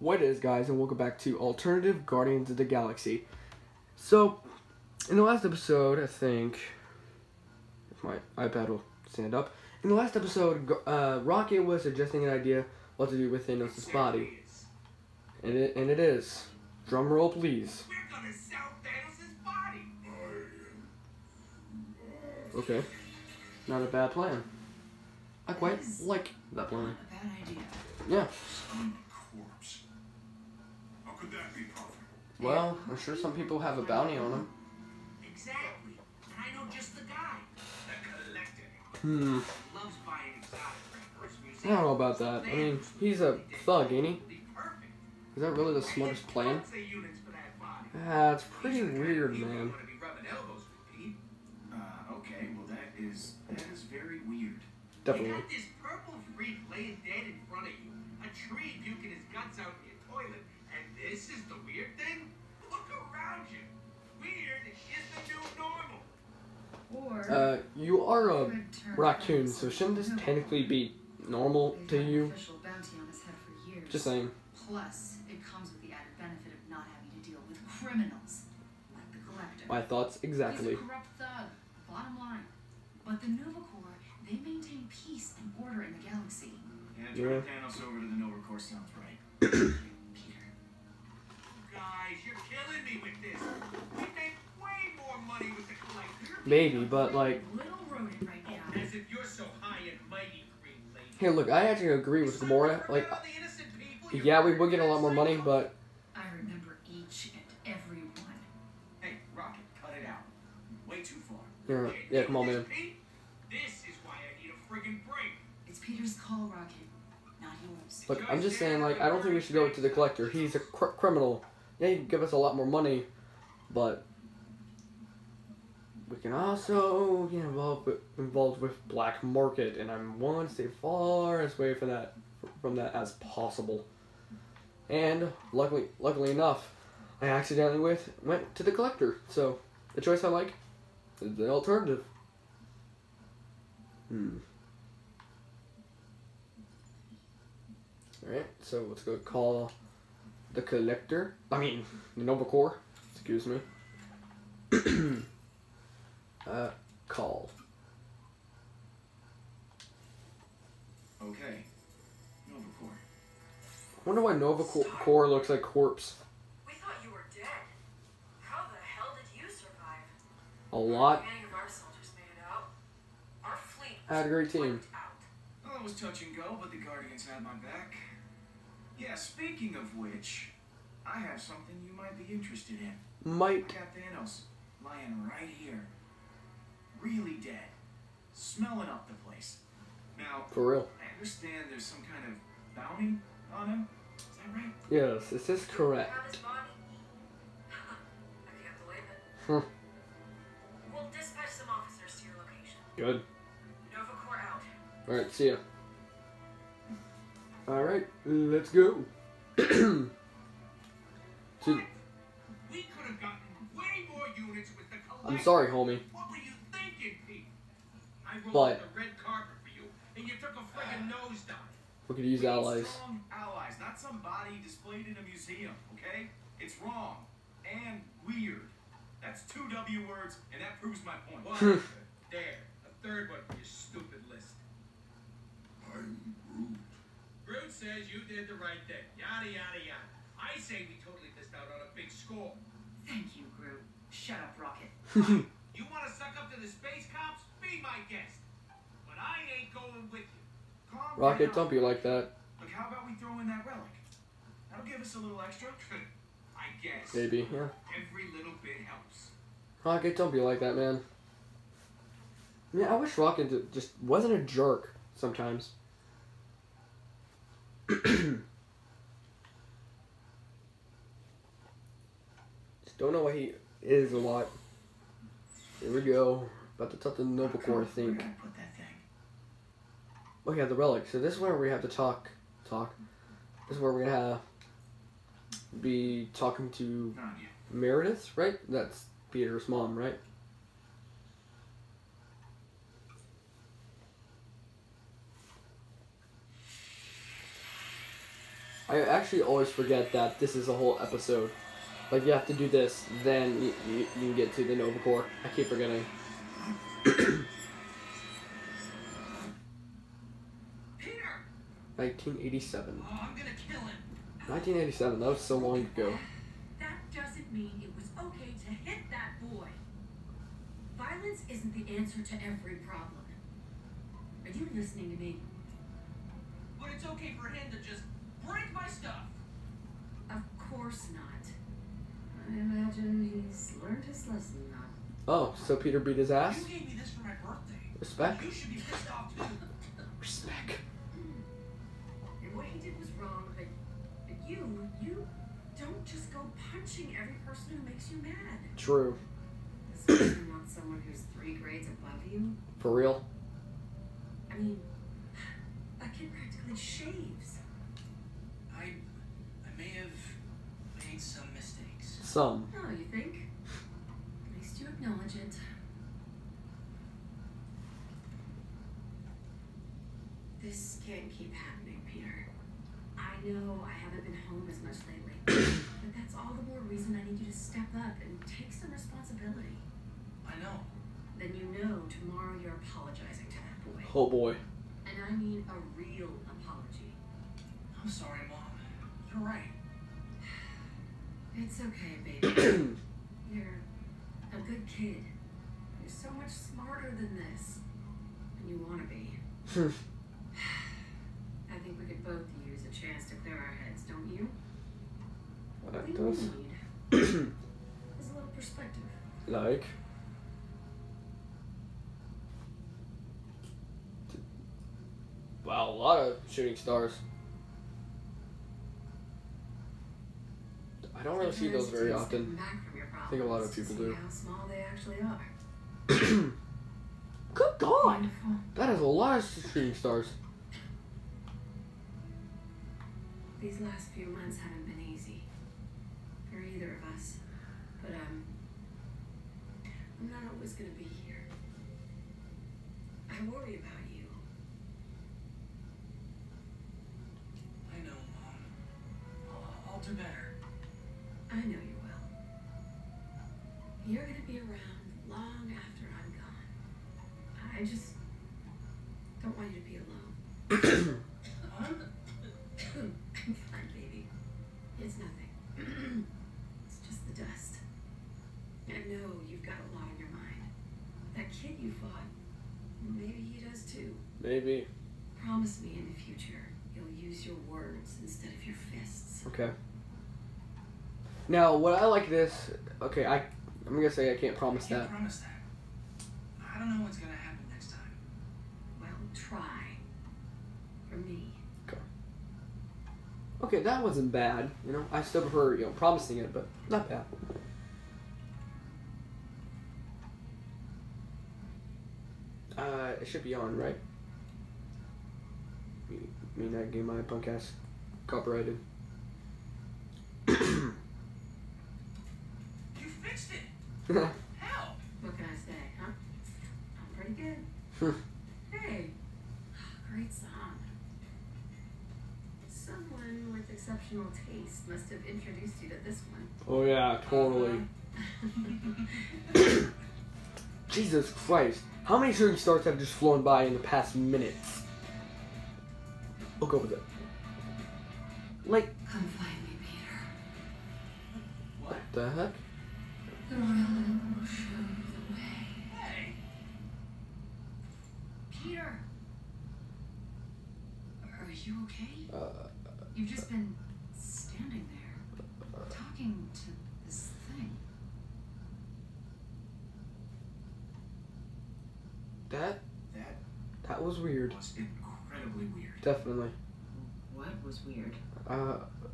What is, guys, and welcome back to Alternative Guardians of the Galaxy. So, in the last episode, I think, if my iPad will stand up, in the last episode, Rocket was suggesting an idea what to do with Thanos' body. And it is. Drum roll, please. We're gonna sell Thanos' body. Okay. Not a bad plan. I quite like that plan. A bad idea. Yeah. Corpse. How could that be profitable? Well, I'm sure some people have a bounty on him. Exactly. And I know just the guy. The collector. Hmm. Loves buying exotic for his I museum. don't know about that. I mean, he's a thug, ain't he? Perfect. Is that really the smartest plan? Say units for that body. It's pretty weird, man. Want to be rubbing elbows with Pete. Okay, well that is very weird. You Definitely. got this purple freak laying dead in front of you. A tree puking his guts out in your toilet. And this is the weird thing? Look around you. Weird is the new normal. Or You are a could turn raccoon, Thanos so shouldn't this into technically be normal They've to had an you? official bounty on his head for years. Just saying. Plus, it comes with the added benefit of not having to deal with criminals like the Collector. My thoughts exactly. He's a corrupt thug. Bottom line. But the Nova Corps, they maintain peace and order in the galaxy. Yeah, Yeah. turn Thanos over to the Nova Corps sounds right. Peter. Guys, you're killing me with this. We make way more money with the collector. Maybe, but like, Little rodent right now. As if you're so high and mighty, Green Lady. here, look, I actually agree with Gamora. Like, yeah, we would get a lot more money, but I remember each and every one. Hey, Rocket, cut it out. Way too far. yeah, come on, man. This is why I need a friggin' break. It's Peter's call, Rocket, not yours. Look, I'm just saying, like, I don't think we should go to the Collector. He's a criminal. Yeah, he can give us a lot more money, but we can also get involved with black market, and I'm willing to stay far away from that as possible. And luckily enough, I accidentally went to the Collector. So the choice I like is the alternative. Alright, so let's go call the Collector. I mean, the Nova Corps. Excuse me. Call. Okay. Nova Corps. Wonder why Nova Corps looks like corpse. We thought you were dead. How the hell did you survive? A lot. Many of our soldiers made it out. Our fleet Had a great team. wiped out. Well, it was touch and go, but the Guardians had my back. Yeah, speaking of which, I have something you might be interested in. I Might. got Thanos lying right here. Really dead. Smelling up the place. Now, For real. I understand there's some kind of bounty on him. Is that right? Yes, this is Have correct. his body? I can't believe it. Huh. We'll dispatch some officers to your location. Good. Nova Corps out. Alright, see ya. Alright, let's go. See, We could have gotten way more units with the collector. I'm sorry, homie. What were you thinking, Pete? I rolled But- the red carpet for you, and you took a friggin' nosedive. We could use We need allies. Strong allies, not some body displayed in a museum, okay? It's wrong. And weird. That's 2 W words, and that proves my point. One, there. A third one for your stupid list. I'm Groot. Groot says you did the right thing. Yada, yada, yada. I say we totally missed out on a big score. Thank you, Groot. Shut up, Rocket. You want to suck up to the space cops? Be my guest. But I ain't going with you. Calm Rocket, down. don't be like that. Look, how about we throw in that relic? That'll give us a little extra. I guess. Baby, yeah. Every little bit helps. Rocket, don't be like that, man. Yeah, I wish Rocket just wasn't a jerk sometimes. Just don't know why he is a lot. Here we go. About to touch the Nova Corps, I Where think. can I put that thing? Oh yeah, the relic. So this is where we have to talk. This is where we're gonna be talking to Not yet. Meredith, right? That's Peter's mom, right? I actually always forget that this is a whole episode. Like, you have to do this, then you can get to the Nova Corps. I keep forgetting. Peter! 1987. Oh, I'm gonna kill him. 1987, that was so long ago. That doesn't mean it was okay to hit that boy. Violence isn't the answer to every problem. Are you listening to me? But it's okay for him to just break my stuff. Of course not. I imagine he's learned his lesson now. Oh, so Peter beat his ass? You gave me this for my birthday. Respect? You should be pissed off too. Respect. And what he did was wrong, but you don't just go punching every person who makes you mad. True. Especially not someone who's 3 grades above you. For real? I mean, a kid practically shaves. I may have made some mistakes. Some. Oh, you think? At least you acknowledge it. This can't keep happening, Peter. I know I haven't been home as much lately, but that's all the more reason I need you to step up and take some responsibility. I know. Then you know tomorrow you're apologizing to that boy. Oh boy. And I mean a real apology. I'm sorry, Mom. You're right. It's okay, baby. You're a good kid. You're so much smarter than this. And you want to be. I think we could both use a chance to clear our heads, don't you? What What we does? need is a little perspective. Like? Wow, a lot of shooting stars. I don't really see those very Sometimes to often. step back from your I think a lot of problems to people see do. how small they actually are. Good God! Wonderful. That is a lot of shooting stars. These last few months haven't been easy for either of us, but I'm not always gonna be here. I worry about you. I know, Mom. I'll do better. I know you will. You're gonna be around long after I'm gone. I just don't want you to be alone. Huh? I'm fine, baby. It's nothing. It's just the dust. I know you've got a lot on your mind. That kid you fought, maybe he does too. Maybe. Promise me in the future you'll use your words instead of your fists. Okay. Now, what I like this. Okay, I'm gonna say I can't promise I can't that. promise that. I don't know what's gonna happen next time. Well, try. For me. Okay, that wasn't bad. You know, I still prefer promising it, but not bad. It should be on, right? Me not getting my punk ass copyrighted. You fixed it. How? What can I say, huh? I'm pretty good. Hey, great song. Someone with exceptional taste must have introduced you to this one. Oh yeah, totally. Jesus Christ. How many shooting stars have just flown by in the past minutes? I'll go with it. Like, Come find me, Peter. What? the heck? The Rowan will show you the way. Hey. Peter! Are you okay? Uh, You've just been standing there, talking to this thing. that was weird. It was incredibly weird. Definitely. What was weird? I'm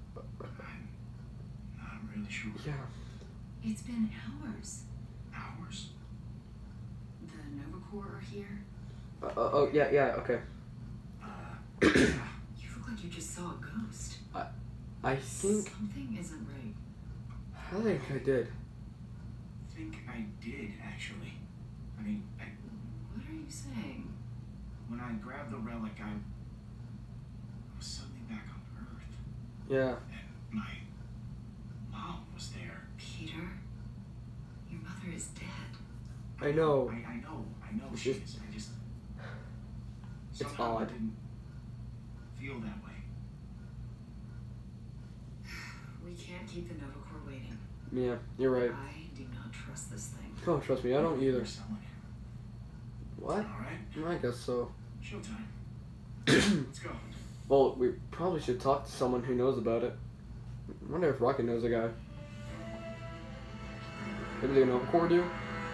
not really sure. Yeah. It's been hours. Hours? The Nova Corps are here. Oh, yeah, okay. Yeah. You look like you just saw a ghost. I think, Something isn't right. I think I did. think I did, actually. I mean, What are you saying? when I grabbed the relic, I was suddenly back on Earth. Yeah. My mom was there. Peter, your mother is dead. I know. I know It's she just- is. I just It's somehow odd. didn't feel that way. We can't keep the Nova Corps waiting. Yeah, you're right. I do not trust this thing. Oh, trust me, I don't either. We're selling it. What? All right. I guess so. Showtime. Let's go. Well, we probably should talk to someone who knows about it. I wonder if Rocket knows a guy. Maybe the Nova Corps do?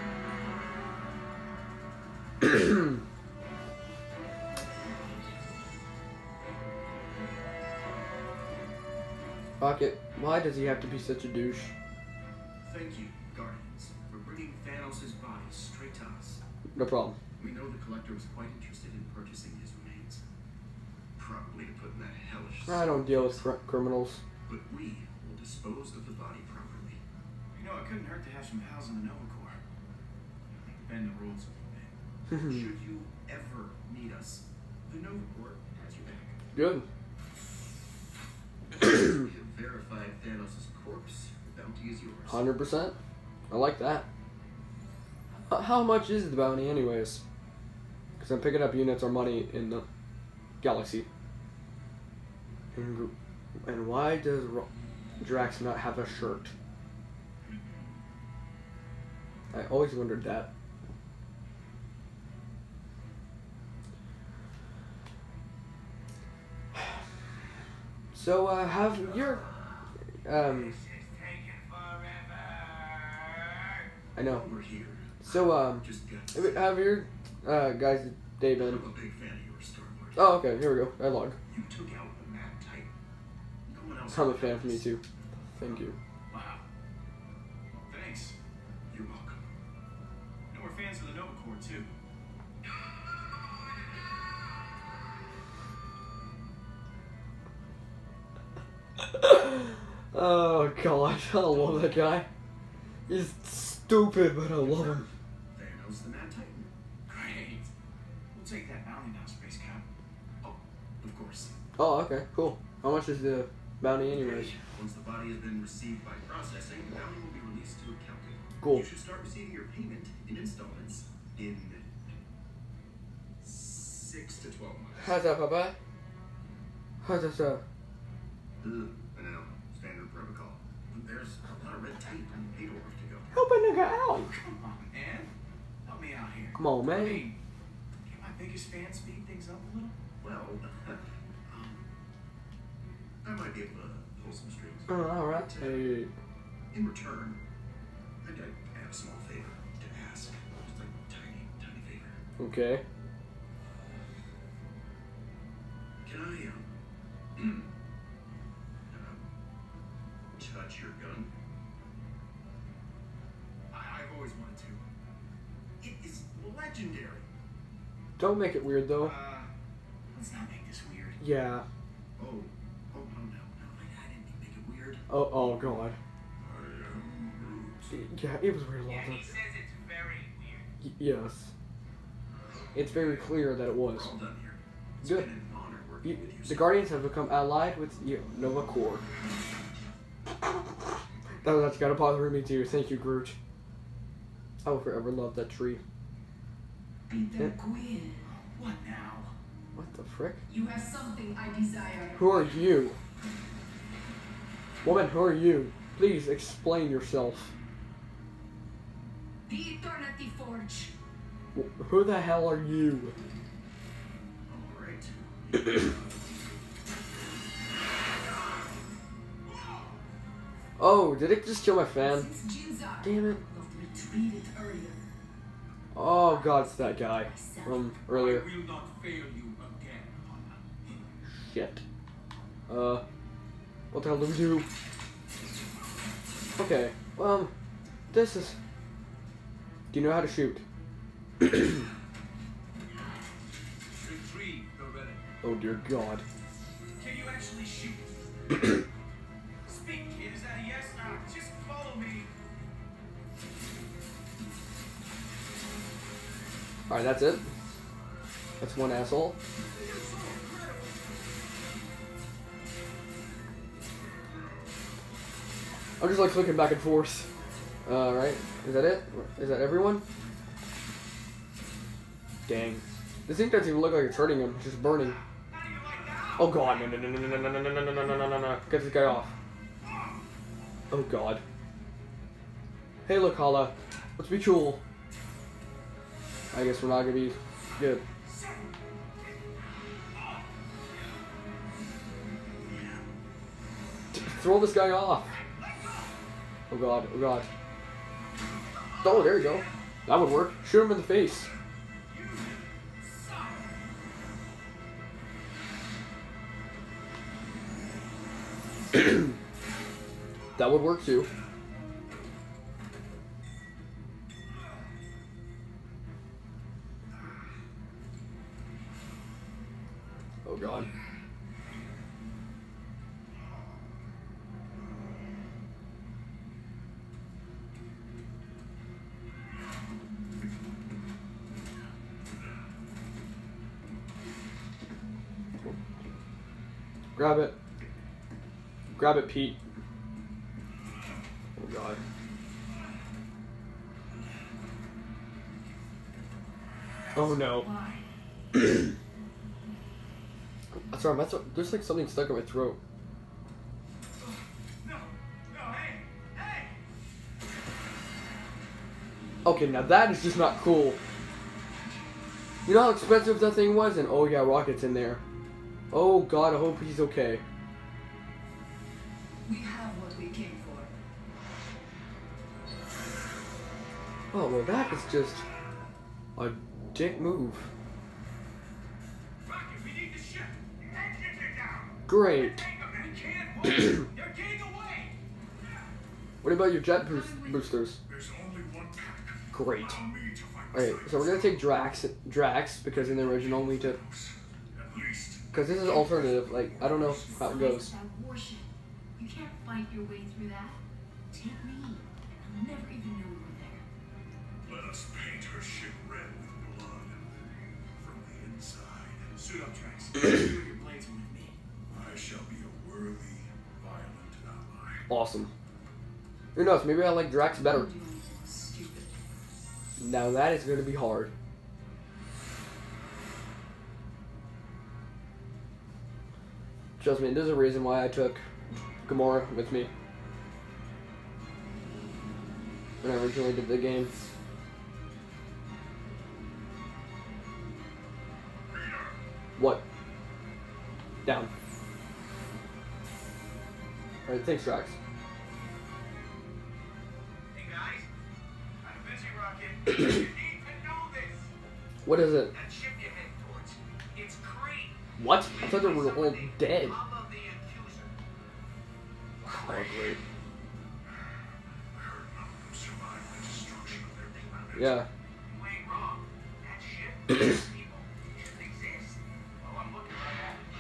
Rocket, why does he have to be such a douche? Thank you, Guardians, for bringing Thanos' body straight to us. No problem. We know the Collector was quite interested in purchasing his remains. Probably to put in that hellish... I don't deal with criminals. But we will dispose of the body properly. You know, it couldn't hurt to have some pals in the Nova Corps. Bend the rules a little bit. Should you ever need us, the Nova Corps has your back. Good. We have verified Thanos' corpse. The bounty is yours. 100%. I like that. How much is the bounty anyways? Because I'm picking up units or money in the galaxy. And why does Drax not have a shirt? I always wondered that. So, have your, This is taking forever. I know. We're here. So, Just guts. have your, guys' day been? I'm a big fan of yours, Star-Lord. Oh, okay, here we go. I log. You took out the Mad Titan. No one else... I'm a fan for me too. Thank you. Wow. Thanks. You're welcome. You know, we're fans of the Nova Corps, too. Oh gosh, I love that guy. He's stupid, but I love him. Thanos the Mad Titan. Great. We'll take that bounty now, Space Cap. Oh, of course. Oh, okay, cool. How much is the bounty anyways? Once the body has been received by processing, the bounty will be released to accounting. Cool. You should start receiving your payment in installments in 6 to 12 months. How's that, Papa? How's that, sir? I know, standard protocol. There's a lot of red tape and paperwork to go. Help a nigga out. Come on, man. Help me out here. Come on, I man. mean, can my biggest fan speed things up a little? Well, I might be able to pull some strings. Alright. Hey. In return, I have a small favor to ask. Just a tiny, tiny favor. Okay. Can I, touch your gun? I've always wanted to. It is legendary. Don't make it weird though. Let's not make this weird. Yeah. Oh, no, I didn't make it weird. Oh god. I am Groot. Yeah, it was weird Yeah, last he time. says it's very weird. Yes. It's very clear that it was. We're all done here. It's Good. been an honor working with you. The Guardians have become allied with the Nova Corps. That's gotta bother me too. Thank you, Groot. I will forever love that tree. Peter Quill, What now? What the frick? you have something I desire. Who are you? Woman, who are you? Please explain yourself. The Eternity Forge. Who the hell are you? All right. Oh, did it just kill my fan? Since Jinzar Damn it. retreated earlier. Oh god, it's that guy from earlier. I will not fail you again, Hana. Shit. What the hell do we do? Okay, this is... Do you know how to shoot? Retrieve the relic. Oh dear god. Can you actually shoot? Speak, kid. Is that a yes? Just follow me. Alright, that's it. That's one asshole. I'm just like clicking back and forth. Right? Is that it? Is that everyone? Dang. This thing doesn't even look like it's hurting him. It's just burning. Oh god, no. Get this guy off. Oh god. Hey, look, Hala. Let's be cool. I guess we're not gonna be good. Throw this guy off. Oh god, oh god. Oh, there you go. That would work. Shoot him in the face. That would work too. Oh god. Grab it. Grab it, Pete. Oh god. Oh no. Sorry, there's like something stuck in my throat. No, hey, hey! Okay, now that is just not cool. You know how expensive that thing was? And oh yeah, Rocket's in there. Oh god, I hope he's okay. We have what we came for. Oh well, that is just a dick move. Rocket, we need to shift. Engines are down. Great. Take them. We can't move. They're getting away. What about your jet boosters? There's only one pack. Great. Allow me to fight Alright, beside so we're gonna take Drax, because in the original we took, At least. because this is alternative, like, I don't know how it goes. That warship. You can't fight your way through that. Take me, and I'll never even know you were there. Let us paint her ship red with blood. From the inside. Suit up, Drax. You and your blades with me. I shall be a worthy, violent ally. Awesome. Who knows, maybe I like Drax better. Don't do anything stupid. Now that is gonna be hard. Trust me, there's a reason why I took Gamora with me when I originally did the game. What? Down. Alright, thanks, Drax. Hey guys, I'm busy, Rocket. You need to know this. What is it? That ship you head towards, it's Kree. What? I thought they were all dead. Hub of the Accuser. Oh, great. I heard none of them survived the destruction of their planet. Yeah. You ain't wrong. That ship, those people, shouldn't exist. Oh, I'm looking right at it.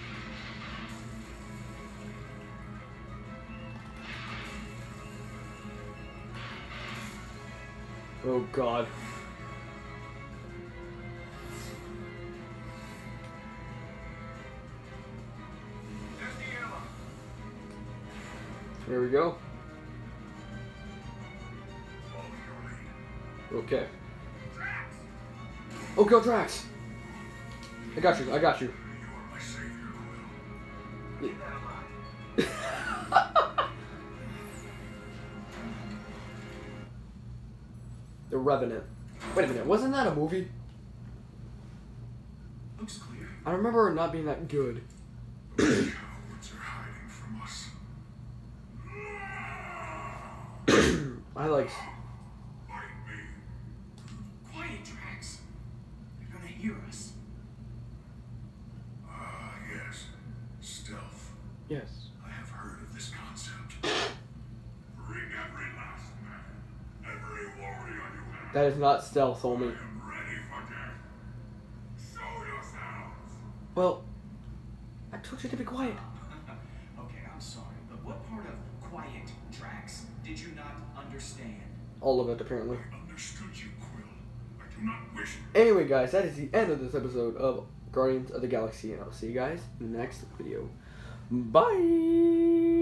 Oh, God. There's the airlock. Here we go. Follow your lead. Okay. Drax! Oh, go Drax! I got you, I got you. You are my savior, Quill. Leave that alone. The Revenant. Wait a minute, wasn't that a movie? Looks clear. I remember it not being that good. Cowards are hiding from us. I like... Fight me. Quiet, Drax. They're gonna hear us. Ah, yes. Stealth. Yes. I have heard of this concept. Bring every last man. Every warrior you have. That is not stealth, I homie. am ready for death. Show yourselves. Well, I told you to be quiet. Okay, I'm sorry, but what part of quiet, Drax, did you not understand? All of it, apparently. I understood you, Quill. I do not wish. Anyway, guys, that is the end of this episode of Guardians of the Galaxy, and I'll see you guys in the next video. Bye!